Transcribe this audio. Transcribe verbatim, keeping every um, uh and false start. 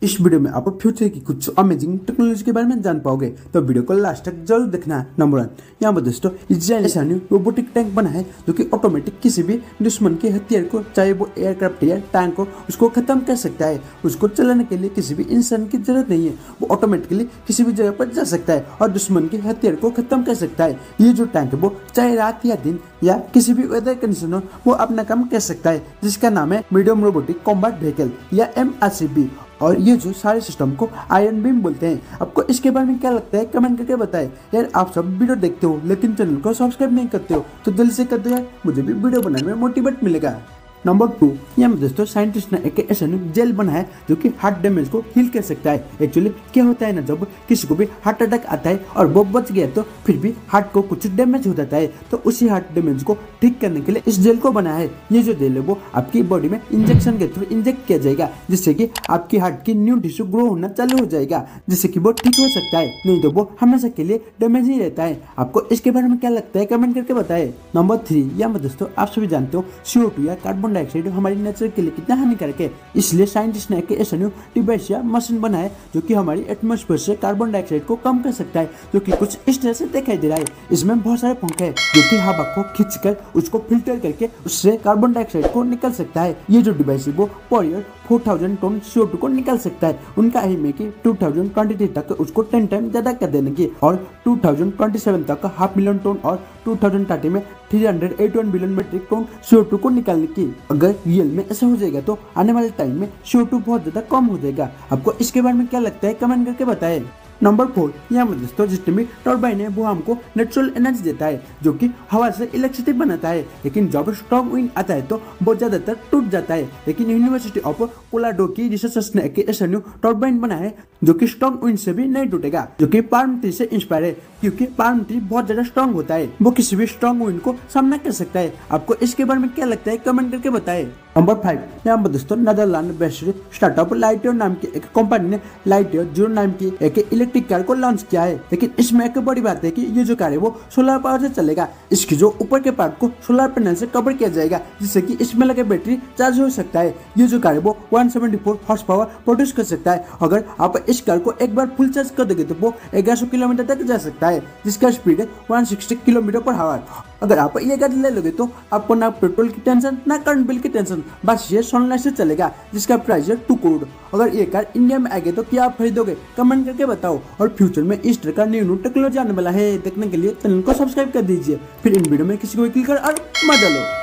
इस वीडियो में आप फ्यूचर की कुछ अमेजिंग टेक्नोलॉजी के बारे में जान पाओगे, तो वीडियो को लास्ट तक जरूर देखना है। नंबर वन, यहाँ पर दोस्तों इजराइल ऐसा रोबोटिक टैंक बना है जो कि ऑटोमेटिक किसी भी दुश्मन के हथियार को, चाहे वो एयरक्राफ्ट या टैंक हो, उसको खत्म कर सकता है। उसको चलाने के लिए किसी भी इंसान की जरूरत नहीं है, वो ऑटोमेटिकली किसी भी जगह पर जा सकता है और दुश्मन के हथियार को खत्म कर सकता है। ये जो टैंक है वो चाहे रात या दिन या किसी भी वेदर कंडीशन हो, वो अपना काम कर सकता है, जिसका नाम है मीडियम रोबोटिक कॉम्बैट व्हीकल या एम आर सी बी। और ये जो सारे सिस्टम को आयरन बीम बोलते हैं। आपको इसके बारे में क्या लगता है कमेंट करके बताएं। यार आप सब वीडियो देखते हो लेकिन चैनल को सब्सक्राइब नहीं करते हो, तो जल्दी से कर दो यार, मुझे भी वीडियो बनाने में मोटिवेट मिलेगा। नंबर टू, यहाँ दोस्तों साइंटिस्ट ने एक ऐसा जेल बना है जो कि हार्ट डैमेज को हील कर सकता है। एक्चुअली क्या होता है ना, जब किसी को भी हार्ट अटैक आता है और वो बच गया तो फिर भी हार्ट को कुछ डैमेज हो जाता है, तो उसी हार्ट डैमेज को ठीक करने के लिए इस जेल को बनाया है। ये जो जेल है वो आपकी बॉडी में इंजेक्शन के थ्रू इंजेक्ट किया जाएगा, जिससे कि आपकी हार्ट की न्यू टिश्यू ग्रो होना चालू हो जाएगा, जिससे कि वो ठीक हो सकता है, नहीं तो वो हमेशा के लिए डैमेज ही रहता है। आपको इसके बारे में क्या लगता है कमेंट करके बताएं। नंबर थ्री, यहाँ दोस्तों आप सभी जानते हो सी ओ टू या कार्बन डाइऑक्साइड हमारे नेचर के लिए कितना हानिकारक है, इसलिए साइंटिस्ट ने एक ऐसा न्यू डिवाइस या मशीन बनाया है जो कि हमारी एटमॉस्फेयर से कार्बन डाइऑक्साइड को कम कर सकता है, जो कि कुछ इस तरह से दिखाई दे रहा है। इसमें बहुत सारे पंख है जो कि हवा को खींचकर उसको फिल्टर करके उससे कार्बन डाइऑक्साइड को निकल सकता है। ये जो डिवाइस है वो per year four thousand ton C O two को निकल सकता है। उनका एम है कि टू थाउजेंड ट्वेंटी थ्री तक उसको टेन टाइम ज्यादा कर देने की, और टू थाउजेंड ट्वेंटी सेवन तक हाफ मिलियन टन और टू थाउजेंड थर्टी में three hundred eighty one billion metric ton C O two को निकालने की। अगर रियल में ऐसा हो जाएगा तो आने वाले टाइम में सी ओ टू बहुत ज्यादा कम हो जाएगा। आपको इसके बारे में क्या लगता है कमेंट करके बताएं। नंबर फोर, यहाँ पर दोस्तों जितने भी टर्बाइन है वो हमको नेचुरल एनर्जी देता है, जो कि हवा से इलेक्ट्रिसिटी बनाता है, लेकिन जब स्ट्रॉन्ग विंड आता है तो वो ज्यादातर टूट जाता है। लेकिन यूनिवर्सिटी ऑफ कोलोराडो की रिसर्चर्स ने एक ऐसा न्यू टर्बाइन बनाया है जो कि स्ट्रॉन्ग विंड से भी नहीं टूटेगा, जो कि पाल्म ट्री से इंस्पायर है, क्योंकि पाल्म ट्री बहुत ज्यादा स्ट्रॉन्ग होता है, वो किसी भी स्ट्रॉन्ग विंड को सामना कर सकता है। आपको इसके बारे में क्या लगता है कमेंट करके बताएं। नंबर फाइव, यहाँ पर दोस्तों नेदरलैंड बेस्ड स्टार्टअप लाइटियर नाम की एक कंपनी ने लाइटियर जीरो नाम की एक इलेक्ट्रिक कार को लॉन्च किया है। लेकिन इसमें एक बड़ी बात है कि ये जो कार है वो सोलर पावर से चलेगा। इसकी जो ऊपर के पार्ट को सोलर पैनल से कवर किया जाएगा, जिससे कि इसमें लगे बैटरी चार्ज हो सकता है। ये जो कार है वो one seventy four horsepower produce कर सकता है। अगर आप इस कार को एक बार फुल चार्ज कर दोगे तो वो ग्यारह सौ किलोमीटर तक जा सकता है, जिसका स्पीड है one sixty kilometre per hour. अगर आप ये गाड़ी ले लोगे तो आपको ना पेट्रोल की टेंशन ना करंट बिल की टेंशन, बस ये सनलाइट से चलेगा, जिसका प्राइस है टू करोड़। अगर ये कार इंडिया में आएगी तो क्या आप खरीदोगे कमेंट करके बताओ। और फ्यूचर में इस तरह का न्यू न्यू टेक्नोलॉजी आने वाला है, देखने के लिए चैनल को सब्सक्राइब कर दीजिए। फिर इन वीडियो में किसी को क्लिक कर और मजा लो।